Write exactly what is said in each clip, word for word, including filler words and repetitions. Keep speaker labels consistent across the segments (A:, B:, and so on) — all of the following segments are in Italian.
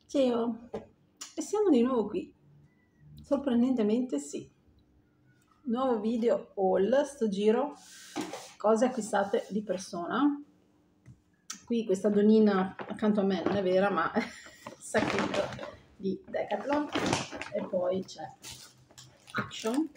A: Ciao, e siamo di nuovo qui. Sorprendentemente sì. Nuovo video haul, sto giro, cose acquistate di persona. Qui questa donnina accanto a me non è vera, ma è il sacchetto di Decathlon. E poi c'è Action,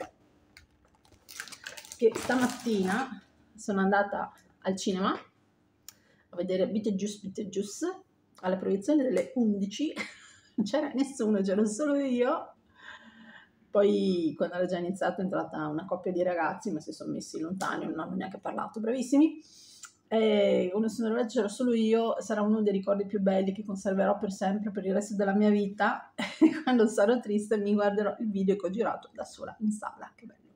A: che stamattina sono andata al cinema a vedere Beetlejuice Beetlejuice alla proiezione delle undici. Non c'era nessuno, c'ero solo io. Poi quando era già iniziato è entrata una coppia di ragazzi, ma si sono messi lontani, non hanno neanche parlato, bravissimi. E quando sono arrivata c'ero solo io, sarà uno dei ricordi più belli che conserverò per sempre, per il resto della mia vita. E quando sarò triste mi guarderò il video che ho girato da sola in sala, che bello.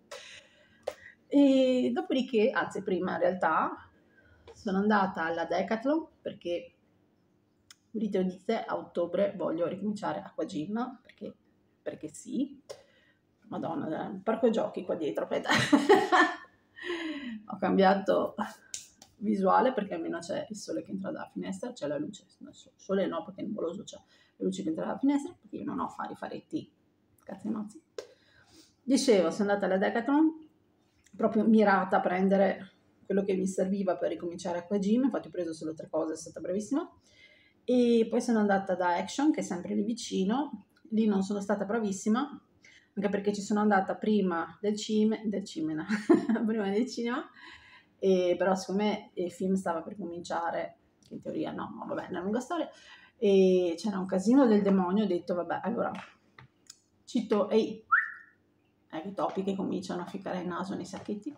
A: E dopodiché, anzi prima in realtà, sono andata alla Decathlon perché, udite udite, a ottobre voglio ricominciare acquagym, perché, perché sì. Madonna, un parco giochi qua dietro, aspetta. Ho cambiato visuale perché almeno c'è il sole che entra dalla finestra, c'è la luce, il sole no perché è nuvoloso, c'è la luce che entra dalla finestra, perché io non ho fari faretti, cazzi e mazzi. Dicevo, sono andata alla Decathlon, proprio mirata a prendere quello che mi serviva per ricominciare acquagym, infatti ho preso solo tre cose, è stata bravissima. E poi sono andata da Action, che è sempre lì vicino. Lì non sono stata bravissima, anche perché ci sono andata prima del, cime, del cinema, prima del cinema, e però secondo me il film stava per cominciare, che in teoria no, ma vabbè, è una lunga storia, e c'era un casino del demonio, ho detto vabbè, allora, cito, ehi, ecco i topi che cominciano a ficcare il naso nei sacchetti.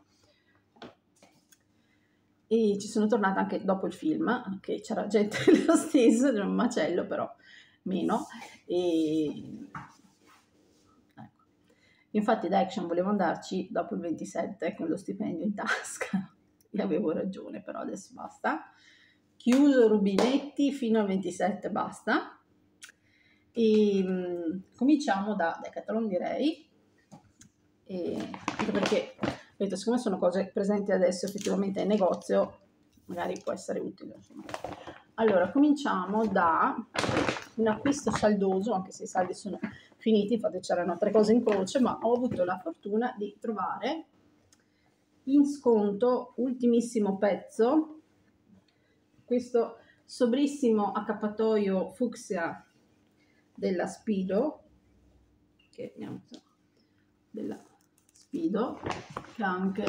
A: E ci sono tornata anche dopo il film, che c'era gente lo stesso, c'era un macello però meno. E ecco. Infatti da Action volevo andarci dopo il ventisette con lo stipendio in tasca, e avevo ragione, però adesso basta. Chiuso rubinetti fino al ventisette, basta. E mh, cominciamo da Decathlon, direi, e, anche perché vedete, siccome sono cose presenti adesso effettivamente in negozio, magari può essere utile, insomma. Allora, cominciamo da un acquisto saldoso, anche se i saldi sono finiti, infatti c'erano tre cose in croce, ma ho avuto la fortuna di trovare in sconto, ultimissimo pezzo, questo sobrissimo accappatoio fucsia della Speedo, che abbiamo della Speedo, che ha anche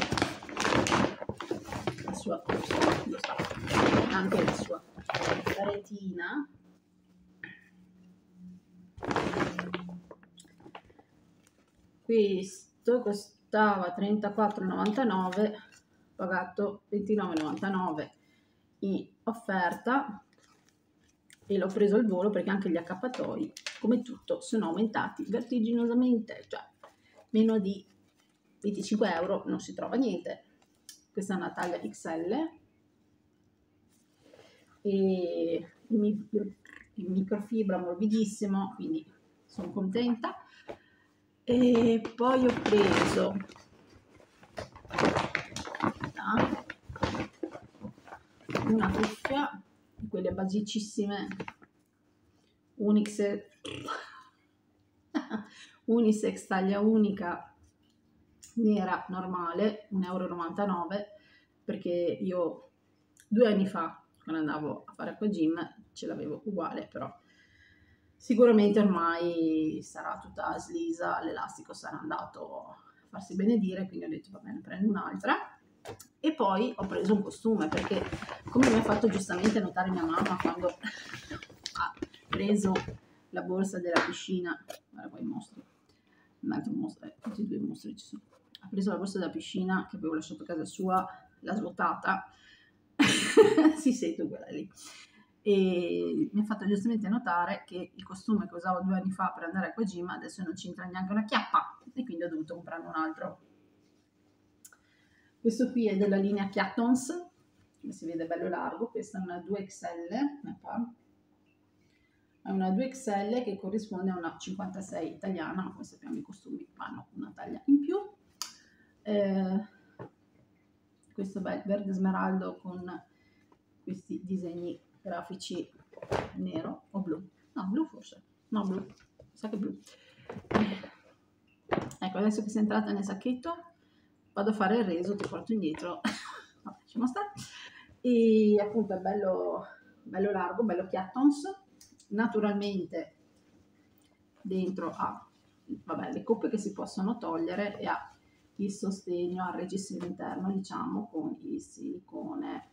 A: la sua, anche la sua retina. Questo costava trentaquattro e novantanove, pagato ventinove e novantanove in offerta, e l'ho preso al volo perché anche gli accappatoi, come tutto, sono aumentati vertiginosamente, cioè meno di venticinque euro non si trova niente. Questa è una taglia X L e in microfibra morbidissimo, quindi sono contenta. E poi ho preso una cuffia, quelle basicissime Unix, Unisex taglia unica nera normale, un euro e novantanove, perché io due anni fa quando andavo a fare acquagym ce l'avevo uguale, però sicuramente ormai sarà tutta slisa, l'elastico sarà andato a farsi benedire, quindi ho detto va bene, prendo un'altra. E poi ho preso un costume perché, come mi ha fatto giustamente notare mia mamma quando ha preso la borsa della piscina, guarda qua i mostri, un altro mostro, eh, tutti e due i mostri ci sono, ha preso la borsa della piscina che avevo lasciato a casa sua, l'ha svuotata, si sente quella lì, e mi ha fatto giustamente notare che il costume che usavo due anni fa per andare a acquagym adesso non c'entra neanche una chiappa, e quindi ho dovuto comprarne un altro. Questo qui è della linea Kiatons, come si vede bello largo, questa è una due X L, è una due X L che corrisponde a una cinquantasei italiana, ma come sappiamo i costumi vanno una taglia in più. Eh, questo bel verde smeraldo con questi disegni grafici nero o blu, no, blu forse, no, blu, sa che blu. Ecco, adesso che sei entrata nel sacchetto vado a fare il reso, ti porto indietro. Vabbè, lasciamo stare. E appunto è bello, bello largo, bello Kiattons. Naturalmente dentro ha, vabbè, le coppe che si possono togliere e ha il sostegno al reggiseno interno, diciamo, con il silicone.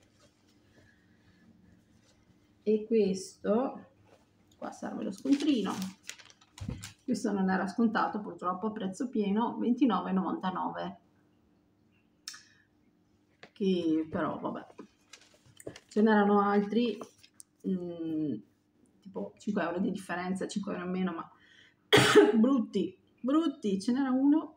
A: E questo, qua serve lo scontrino, questo non era scontato purtroppo, a prezzo pieno ventinove e novantanove, che però vabbè, ce n'erano altri, mh, tipo cinque euro di differenza, cinque euro in meno, ma brutti, brutti, ce n'era uno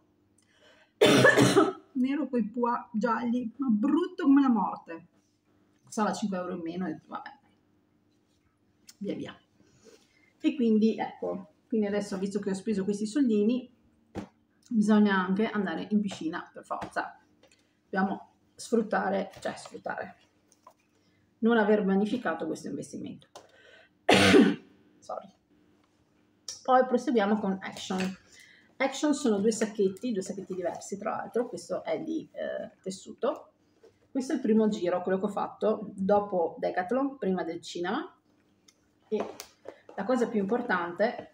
A: nero con i pois gialli, ma brutto come la morte, costava cinque euro in meno, e vabbè, via via. E quindi ecco, quindi adesso, visto che ho speso questi soldini, bisogna anche andare in piscina per forza. Dobbiamo sfruttare, cioè sfruttare, non aver magnificato questo investimento. Sorry. Poi proseguiamo con Action. Action sono due sacchetti, due sacchetti diversi tra l'altro, questo è di eh, tessuto. Questo è il primo giro, quello che ho fatto dopo Decathlon, prima del cinema. E la cosa più importante,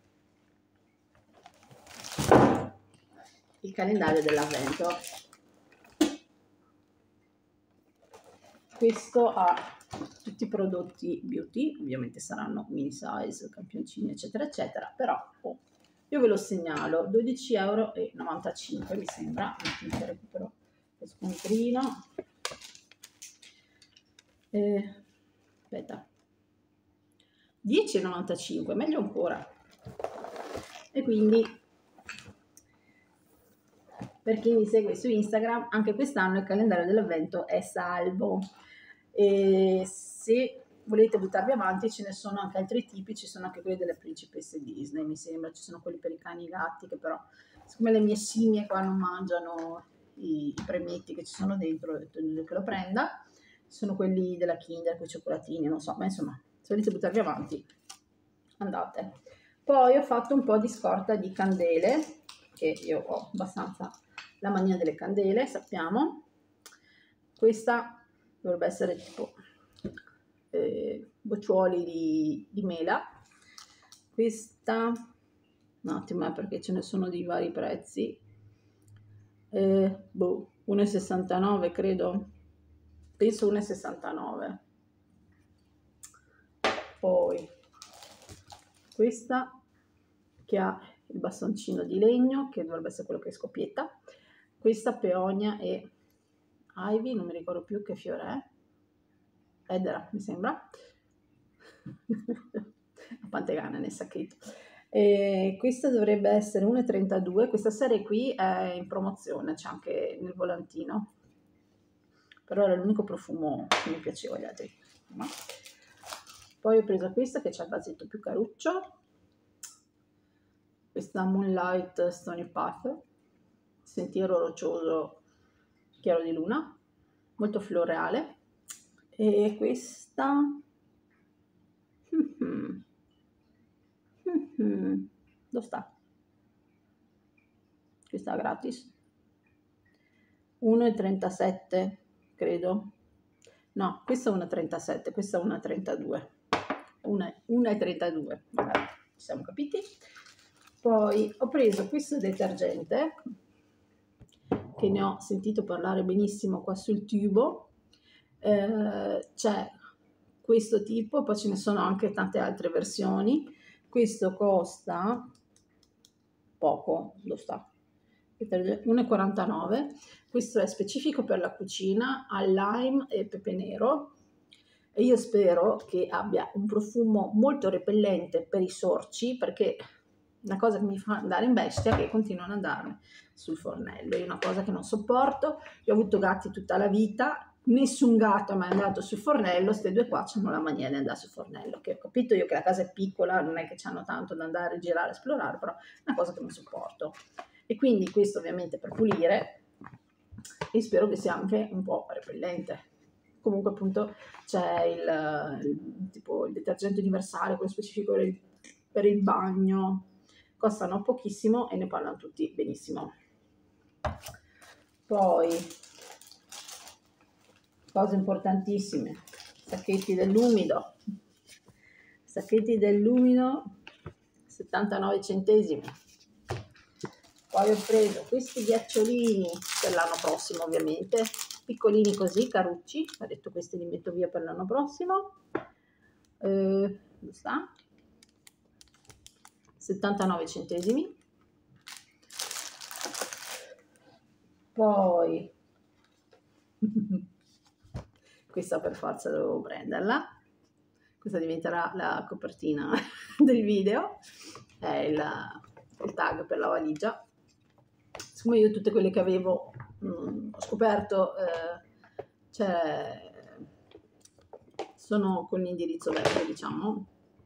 A: il calendario dell'avvento. Questo ha tutti i prodotti beauty, ovviamente saranno mini size, campioncini eccetera eccetera, però oh, io ve lo segnalo, dodici euro e novantacinque mi sembra, mi recupero lo scontrino, eh, aspetta, dieci e novantacinque, meglio ancora. E quindi, per chi mi segue su Instagram, anche quest'anno il calendario dell'avvento è salvo. E se volete buttarvi avanti, ce ne sono anche altri tipi, ci sono anche quelli delle principesse Disney, mi sembra, ci sono quelli per i cani e i gatti, che però, siccome le mie scimmie qua non mangiano i, i premetti che ci sono dentro, ho detto che lo prenda. Ci sono quelli della Kinder con i cioccolatini, non so, ma insomma, se volete buttarvi avanti, andate. Poi ho fatto un po' di scorta di candele, che io ho abbastanza la mania delle candele, sappiamo. Questa dovrebbe essere tipo eh, bocciuoli di, di mela. Questa, un attimo, eh, perché ce ne sono di vari prezzi. Eh, boh, uno e sessantanove credo. Penso uno e sessantanove. Poi questa che ha il bastoncino di legno, che dovrebbe essere quello che scoppia. Questa peonia e ivy, non mi ricordo più che fiore è. Edera, mi sembra. La pantegana nel sacchetto. E questa dovrebbe essere uno e trentadue. Questa serie qui è in promozione, c'è anche nel volantino. Però era l'unico profumo che mi piaceva, gli altri no? Poi ho preso questa che c'ha il vasetto più caruccio, questa Moonlight Stony Path, sentiero roccioso chiaro di luna, molto floreale. E questa mm-hmm. Mm-hmm. Dove sta? Questa gratis, uno e trentasette credo. No, questa è uno e trentasette, questa è uno e trentadue. uno e trentadue, vabbè, ci siamo capiti. Poi ho preso questo detergente, che ne ho sentito parlare benissimo qua sul tubo. Eh, c'è questo tipo, poi ce ne sono anche tante altre versioni. Questo costa poco, lo sta, uno e quarantanove. Questo è specifico per la cucina, al lime e pepe nero, e io spero che abbia un profumo molto repellente per i sorci, perché una cosa che mi fa andare in bestia è che continuano ad andarmi sul fornello, è una cosa che non sopporto. Io ho avuto gatti tutta la vita, nessun gatto è mai andato sul fornello, queste due qua hanno la mania di andare sul fornello, che ho capito io che la casa è piccola, non è che hanno tanto da andare a girare, esplorare, però è una cosa che non sopporto. E quindi questo ovviamente per pulire, e spero che sia anche un po' repellente. Comunque appunto c'è il, il, tipo, il detergente universale, quello specifico per il, per il bagno, costano pochissimo e ne parlano tutti benissimo. Poi cose importantissime, sacchetti dell'umido, sacchetti dell'umido settantanove centesimi. Poi ho preso questi ghiacciolini per l'anno prossimo, ovviamente, piccolini così, carucci, ho detto questi li metto via per l'anno prossimo. Eh, dove sta? settantanove centesimi. Poi questa per forza dovevo prenderla, questa diventerà la copertina del video, è il, il tag per la valigia. Siccome io tutte quelle che avevo mh, ho scoperto eh, cioè, sono con l'indirizzo vecchio, diciamo,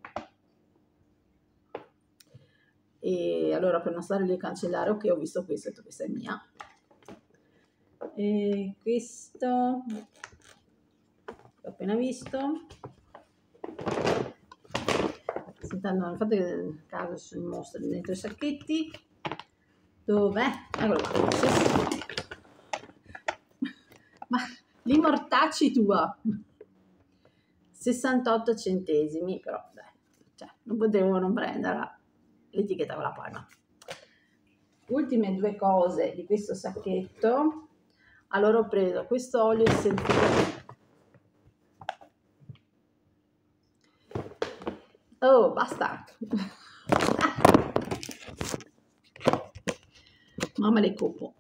A: e allora per non stare lì a cancellare, ok, ho visto questo, ho detto questa è mia. E questo l'ho appena visto, sentendo il fatto che nel caso ci sono i mostri dentro i sacchetti. Dov'è? Eccolo qua. Sì, sì. Ma li mortacci tua, sessantotto centesimi, però dai, cioè, non potevo non prenderla, l'etichetta con la palma. Ultime due cose di questo sacchetto. Allora ho preso questo olio essenziale. Oh, basta. Mamma le copo.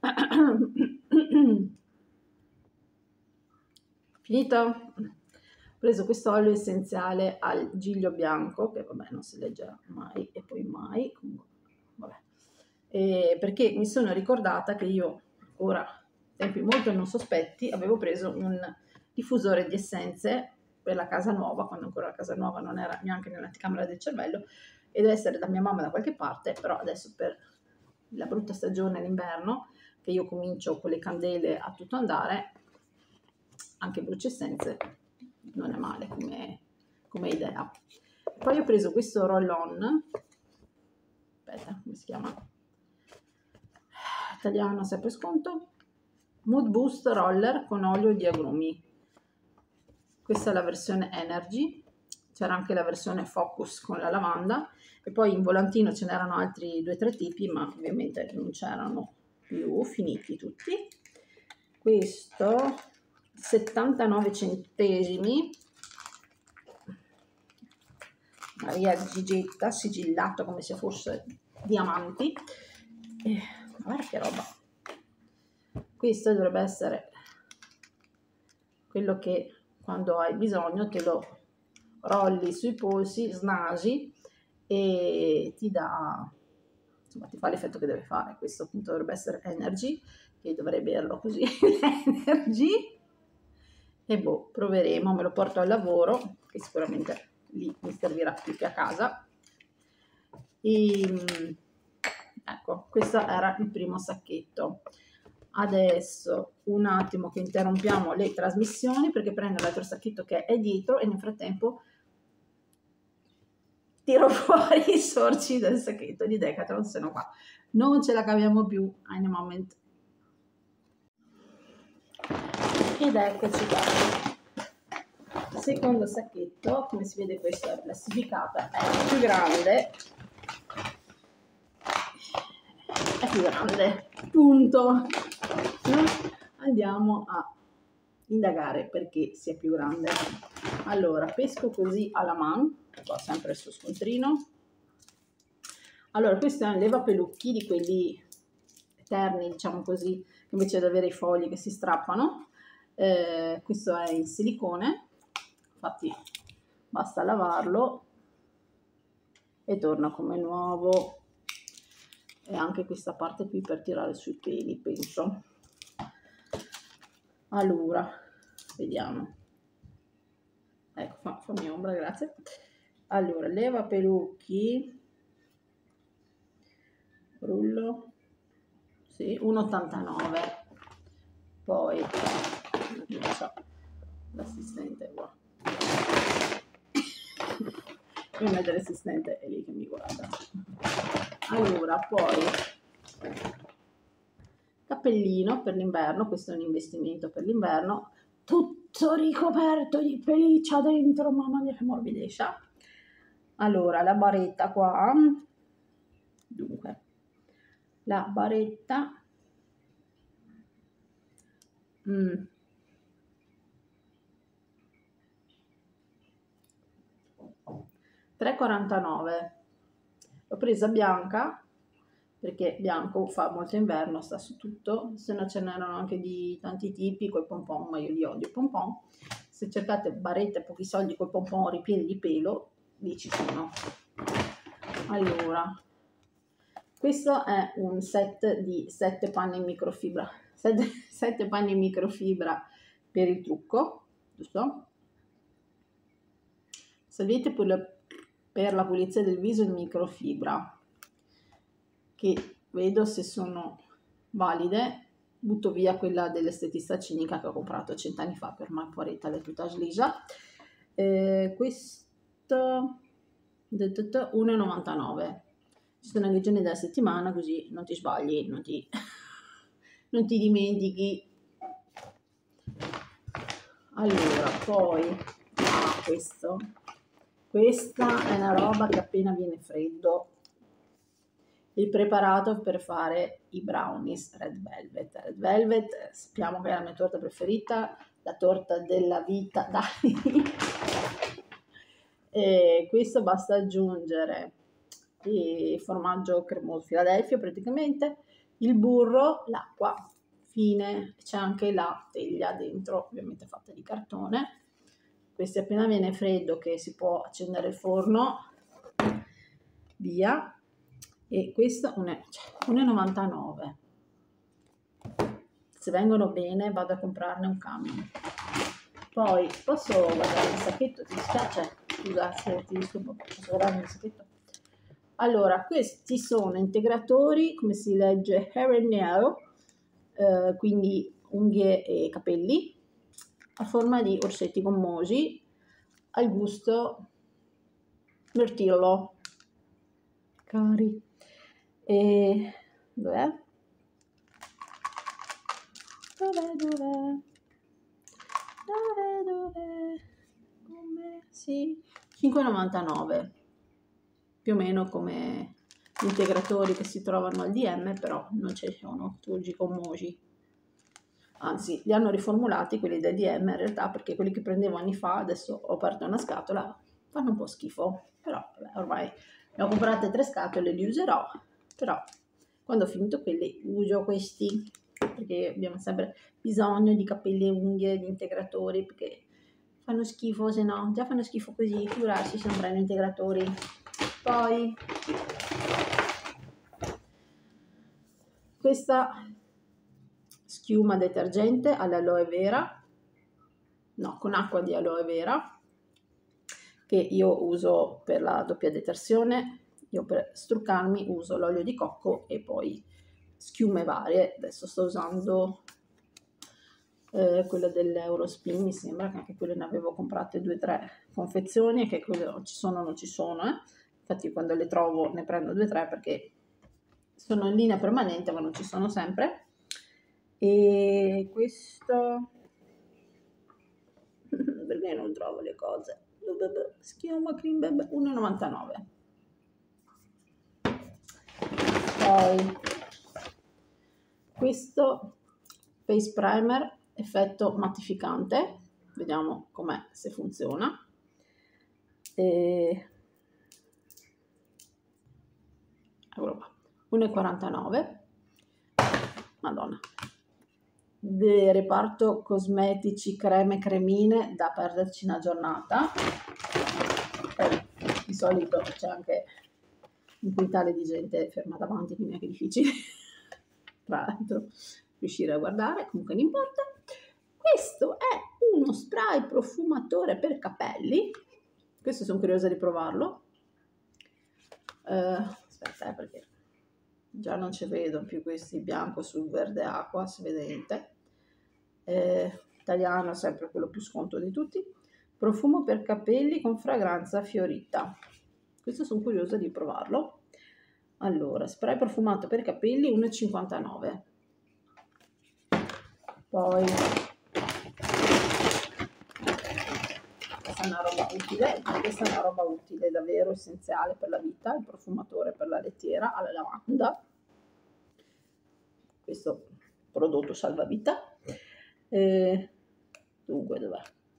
A: Finito? Ho preso questo olio essenziale al giglio bianco, che vabbè non si leggerà mai e poi mai, comunque, vabbè. E perché mi sono ricordata che io ora, tempi molto non sospetti, avevo preso un diffusore di essenze per la casa nuova, quando ancora la casa nuova non era neanche nell'anticamera del cervello, e deve essere da mia mamma da qualche parte, però adesso per la brutta stagione, l'inverno, che io comincio con le candele a tutto andare, anche bruciessenze non è male come, come idea. Poi ho preso questo roll-on, aspetta, come si chiama? Italiano sempre sconto, Mood Boost Roller con olio di agrumi. Questa è la versione Energy, c'era anche la versione Focus con la lavanda, e poi in volantino ce n'erano altri due o tre tipi, ma ovviamente non c'erano più, finiti tutti. Questo settantanove centesimi, Maria Gigetta, sigillato come se fosse diamanti. E, guarda che roba, questo dovrebbe essere quello che quando hai bisogno te lo rolli sui polsi, snasi e ti dà, insomma ti fa l'effetto che deve fare. Questo appunto dovrebbe essere Energy, che dovrei berlo così Energy, e boh, proveremo, me lo porto al lavoro che sicuramente lì mi servirà più che a casa. E, ecco, questo era il primo sacchetto. Adesso un attimo che interrompiamo le trasmissioni perché prendo l'altro sacchetto che è dietro e nel frattempo tiro fuori i sorci del sacchetto di Decathlon, se no qua non ce la caviamo più in a moment. Ed eccoci qua. Secondo sacchetto, come si vede questo è plastificato, è più grande, è più grande, punto. Andiamo a indagare perché sia più grande. Allora, pesco così alla man, ho sempre il suo scontrino. Allora, questo è un levapelucchi di quelli eterni, diciamo così, che invece di avere i fogli che si strappano. Eh, questo è in silicone, infatti basta lavarlo e torna come nuovo. E anche questa parte qui per tirare sui peli, penso. Allora, vediamo. Ecco, fa, fammi ombra, grazie. Allora, levapelucchi, rullo, sì, uno virgola ottantanove. Poi, non so, l'assistente qua. il mio assistente è lì che mi guarda. Allora, poi cappellino per l'inverno, questo è un investimento per l'inverno, tutto ricoperto di pelliccia dentro, mamma mia che morbidezza. Allora, la baretta qua, dunque, la baretta, mm, tre e quarantanove, l'ho presa bianca perché bianco fa molto inverno, sta su tutto, se no ce n'erano anche di tanti tipi coi pompon, ma io li odio i pompon. Se cercate barette a pochi soldi coi pompon ripieni di pelo, lì ci sono. Allora, questo è un set di sette panni in microfibra, sette panni in microfibra per il trucco, giusto? Salviette per la, per la pulizia del viso in microfibra, che vedo se sono valide. Butto via quella dell'estetista cinica che ho comprato cent'anni fa per ma poiretta le tutta lisa. Eh, questo uno e novantanove. Ci sono le giorni della settimana, così non ti sbagli, non ti, non ti dimentichi. Allora, poi ah, questo questa è una roba che appena viene freddo, il preparato per fare i brownies red velvet. Red velvet sappiamo che è la mia torta preferita, la torta della vita, dai. E questo basta aggiungere il formaggio cremoso Philadelphia praticamente, il burro, l'acqua fine, c'è anche la teglia dentro, ovviamente fatta di cartone. Questo appena viene freddo che si può accendere il forno, via. E questo è uno e novantanove. Se vengono bene vado a comprarne un camion. Poi posso guardare il sacchetto, ti dispiace? Scusa se ti disturbo, posso guardare il sacchetto? Allora, questi sono integratori, come si legge, hair and nail, eh, quindi unghie e capelli, a forma di orsetti gommosi, al gusto mirtillo. Cari. E dov'è? Dov'è, dov'è? Dov'è, dov'è? Come? Sì. cinque e novantanove. Più o meno come gli integratori che si trovano al D M, però non ci sono turgi gommosi. Anzi, li hanno riformulati quelli del D M in realtà, perché quelli che prendevo anni fa, adesso ho aperto una scatola, fanno un po' schifo, però vabbè, ormai ne ho comprate tre scatole, li userò, però quando ho finito quelli uso questi, perché abbiamo sempre bisogno di capelli e unghie, di integratori, perché fanno schifo, se no già fanno schifo così, figurarsi se non prendo integratori. Poi questa schiuma detergente all'aloe vera, no, con acqua di aloe vera, che io uso per la doppia detersione. Io per struccarmi uso l'olio di cocco e poi schiume varie. Adesso sto usando eh, quella dell'Eurospin, mi sembra che anche quelle ne avevo comprate due o tre confezioni e che quelle non ci sono non ci sono, eh. Infatti quando le trovo ne prendo due o tre perché sono in linea permanente ma non ci sono sempre. E questo perché non trovo le cose, schiuma cream bebe uno e novantanove. Poi questo face primer effetto mattificante, vediamo com'è, se funziona. E eccolo qua, uno e quarantanove. Madonna, del reparto cosmetici creme cremine da perderci una giornata. Eh, di solito c'è anche un quintale di gente ferma davanti, quindi è anche difficile tra l'altro riuscire a guardare, comunque non importa. Questo è uno spray profumatore per capelli, questo sono curiosa di provarlo. Uh, aspetta eh, perché già non ci vedo più questi bianco sul verde acqua, si vede niente. Eh, italiano, sempre quello più sconto di tutti. Profumo per capelli con fragranza fiorita. questo sono curiosa di provarlo. Allora, spray profumato per capelli uno e cinquantanove. Poi questa è una roba utile, questa è una roba utile davvero essenziale per la vita, il profumatore per la lettiera alla lavanda. Questo prodotto salvavita. Eh, dunque, dov'è?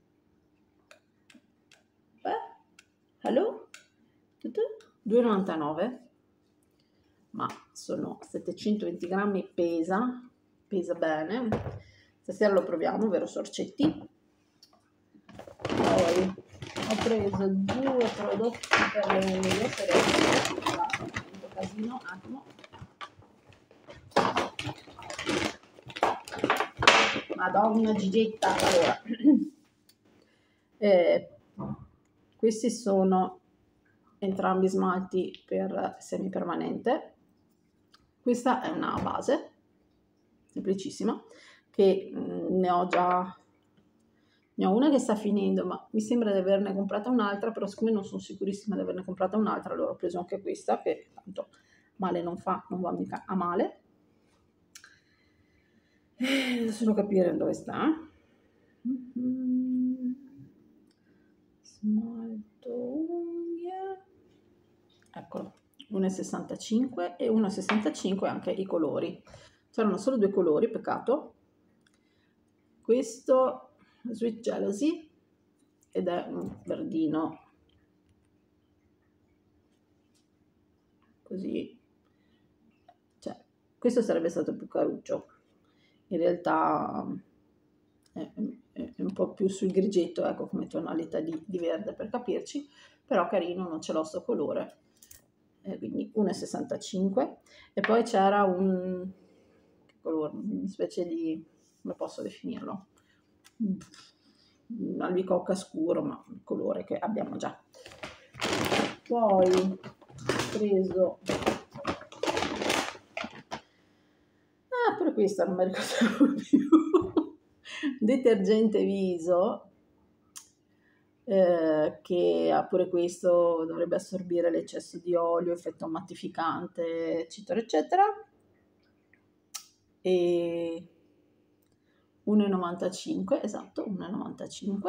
A: Beh, hello? due e novantanove, ma sono settecentoventi grammi, pesa, pesa bene. Stasera lo proviamo, vero sorcetti? Poi ho preso due prodotti per le unghie, per il casino, un attimo. Madonna Gigetta. Allora, eh, questi sono entrambi smalti per semipermanente. Questa è una base semplicissima che mh, ne ho già ne ho una che sta finendo, ma mi sembra di averne comprata un'altra, però siccome non sono sicurissima di averne comprata un'altra, allora ho preso anche questa, che tanto male non fa, non va mica a male. E adesso devo capire dove sta. Mm-hmm. Smalto unghie, eccolo, uno e sessantacinque e uno e sessantacinque anche i colori. C'erano solo due colori, peccato. Questo Sweet Jealousy ed è un verdino così, cioè questo sarebbe stato più caruccio, in realtà è, è, è un po' più sul grigetto, ecco, come tonalità di, di verde per capirci, però carino, non ce l'ho sto colore, eh, quindi uno e sessantacinque. E poi c'era un che colore, una specie di, come posso definirlo, un albicocca scuro, ma un colore che abbiamo già. Poi ho preso, ah, pure questa non mi ricordavo più, detergente viso, eh, che ha pure questo, dovrebbe assorbire l'eccesso di olio, effetto mattificante, eccetera eccetera, e uno e novantacinque, esatto, uno e novantacinque.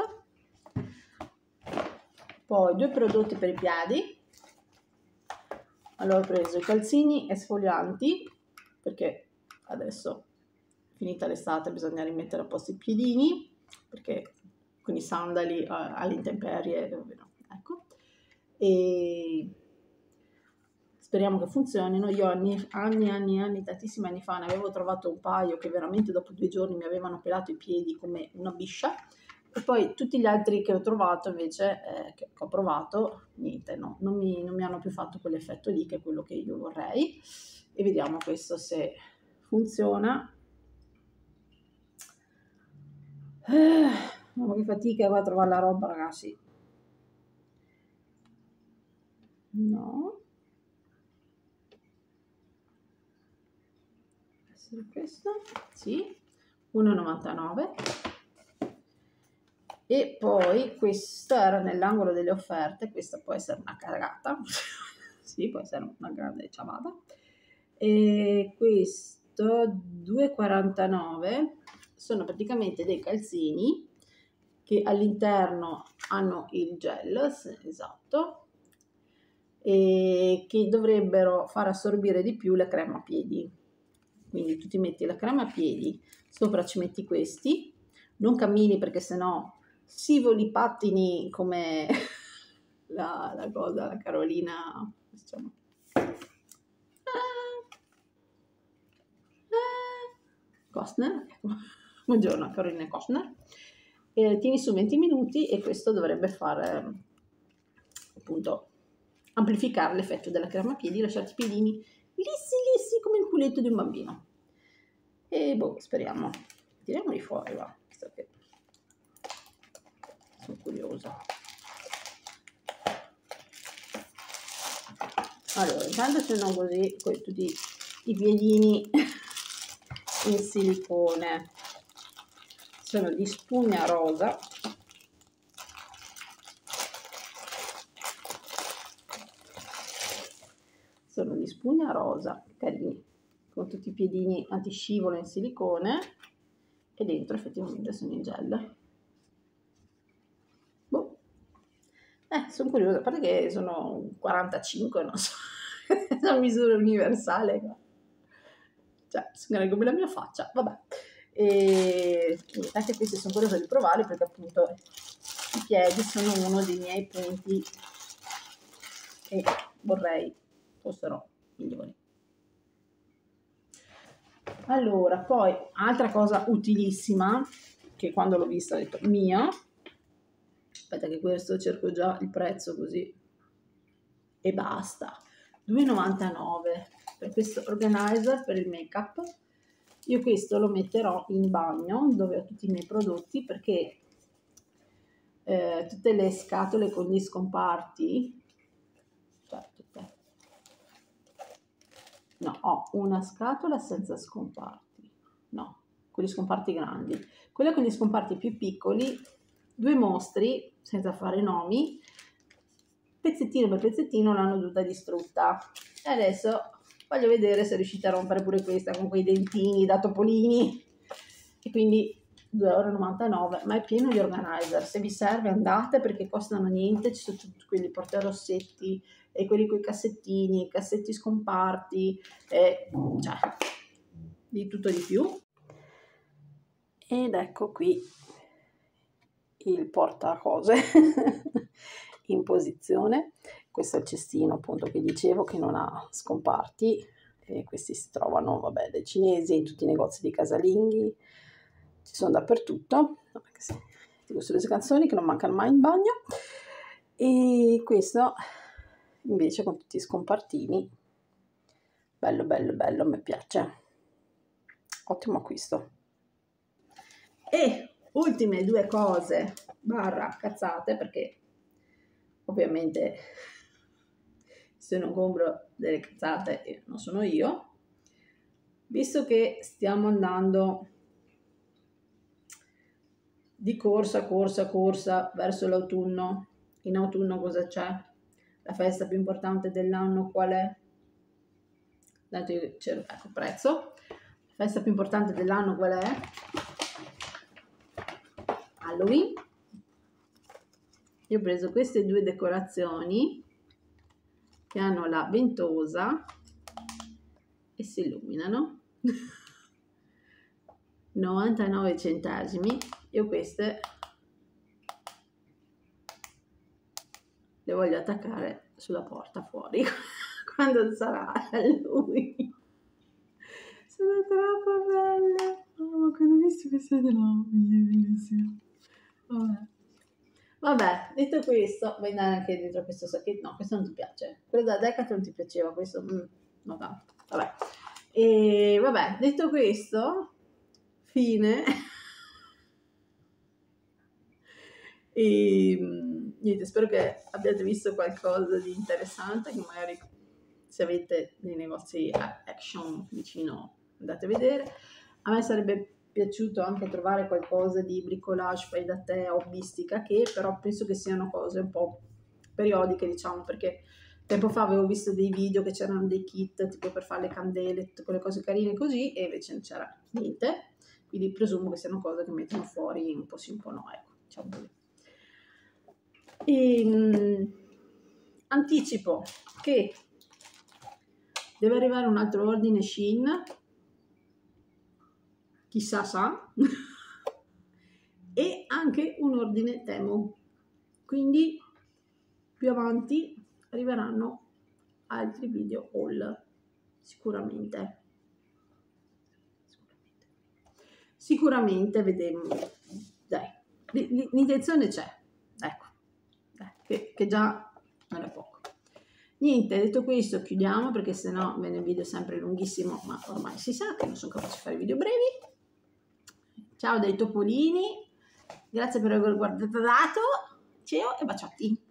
A: Poi due prodotti per i piedi. Allora ho preso i calzini esfolianti, perché adesso finita l'estate bisogna rimettere a posto i piedini, perché con i sandali eh, all'intemperie, ecco, e speriamo che funzionino. Io anni, anni, anni, anni, tantissimi anni fa ne avevo trovato un paio che veramente dopo due giorni mi avevano pelato i piedi come una biscia, e poi tutti gli altri che ho trovato invece, eh, che ho provato, niente, no, non mi, non mi hanno più fatto quell'effetto lì, che è quello che io vorrei. E vediamo questo se funziona. Eh, mamma che fatica qua a trovare la roba, ragazzi. No. Essere questo? Sì. uno e novantanove. E poi questa era nell'angolo delle offerte, questa può essere una cagata, sì, può essere una grande ciavata. E questo due e quarantanove sono praticamente dei calzini che all'interno hanno il gel, esatto, e che dovrebbero far assorbire di più la crema a piedi. Quindi tu ti metti la crema a piedi, sopra ci metti questi, non cammini perché sennò scivoli, pattini come la, la cosa, la Carolina, diciamo. Costner, buongiorno Carolina Costner, e tieni su venti minuti e questo dovrebbe fare appunto amplificare l'effetto della crema a piedi, lasciarti i piedini lissi lissi come il culetto di un bambino. E boh, speriamo, tiriamoli fuori, va, visto che sono curiosa. Allora, intanto sono così con tutti i piedini in silicone, sono di spugna rosa, sono di spugna rosa, carini, con tutti i piedini antiscivolo in silicone, e dentro effettivamente sono in gel. Boh. Eh, sono curiosa, a parte che sono quarantacinque, non so, è una misura universale, cioè, signore, come la mia faccia, vabbè. E anche questi sono curiosa di provare, perché appunto i piedi sono uno dei miei punti che vorrei fossero migliori. Allora, poi altra cosa utilissima, che quando l'ho vista ho detto mia, aspetta che questo cerco già il prezzo così e basta, due e novantanove per questo organizer per il make up. Io questo lo metterò in bagno dove ho tutti i miei prodotti, perché eh, tutte le scatole con gli scomparti, cioè tutte, no, ho una scatola senza scomparti, no, con gli scomparti grandi, quella con gli scomparti più piccoli, due mostri, senza fare nomi, pezzettino per pezzettino l'hanno tutta distrutta, e adesso voglio vedere se riuscite a rompere pure questa con quei dentini da topolini, e quindi due e novantanove euro, ma è pieno di organizer. Se vi serve andate, perché costano niente, ci sono tutti quelli portarossetti e quelli con i cassettini, cassetti scomparti, e cioè di tutto di più. Ed ecco qui il portacose in posizione. Questo è il cestino appunto che dicevo, che non ha scomparti, e questi si trovano, vabbè, dai cinesi, in tutti i negozi di casalinghi, ci sono dappertutto, di queste due canzoni che non mancano mai in bagno. E questo invece con tutti i scompartini, bello bello bello, mi piace, ottimo acquisto. E ultime due cose barra cazzate, perché ovviamente se non compro delle cazzate non sono io, visto che stiamo andando di corsa, corsa, corsa verso l'autunno. In autunno cosa c'è? La festa più importante dell'anno qual è? Ecco, prezzo. La festa più importante dell'anno qual è? Halloween. Io ho preso queste due decorazioni che hanno la ventosa e si illuminano. novantanove centesimi. Io queste le voglio attaccare sulla porta fuori quando sarà lui. Sono troppo belle. Oh, quando ho visto queste due, no, bellissime. Vabbè. Vabbè, detto questo, vuoi andare anche dentro questo sacchetto? No, questo non ti piace. Quello da Decathlon ti piaceva, questo mm, no tanto. Vabbè. E vabbè, detto questo, fine. E niente, spero che abbiate visto qualcosa di interessante, che magari se avete dei negozi Action vicino andate a vedere. A me sarebbe piaciuto anche trovare qualcosa di bricolage, fai da te, hobbistica, che però penso che siano cose un po' periodiche, diciamo, perché tempo fa avevo visto dei video che c'erano dei kit tipo per fare le candele, tutte quelle cose carine così, e invece non c'era niente, quindi presumo che siano cose che mettono fuori un po' sì un po' no, ecco, diciamo così. E, mh, anticipo che deve arrivare un altro ordine Shein, chissà sa, e anche un ordine Temu, quindi più avanti arriveranno altri video haul sicuramente sicuramente vedremo, dai, l'intenzione c'è, ecco, dai, che, che già non è poco. Niente, detto questo chiudiamo, perché sennò viene il video sempre lunghissimo, ma ormai si sa che non sono capace di fare video brevi. Ciao dai topolini, grazie per aver guardato, ciao e baciotti.